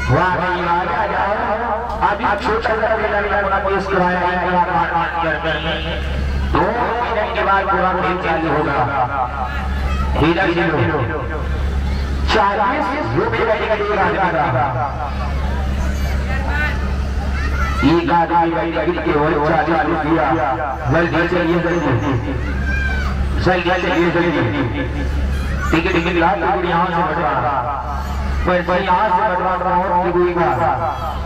वाह भाई आ जाओ। अभी छोटा सा लड़का पेश कराया है 2 मिनट के बाद पूरा खेल चालू होगा। हीरा 40 रुपए एक आदमी के और 40 रुपया जल्दी चलिए जल्दी टिकट यहाँ से बढ़वा पैसा यहाँ से बढ़वा रहा हूँ।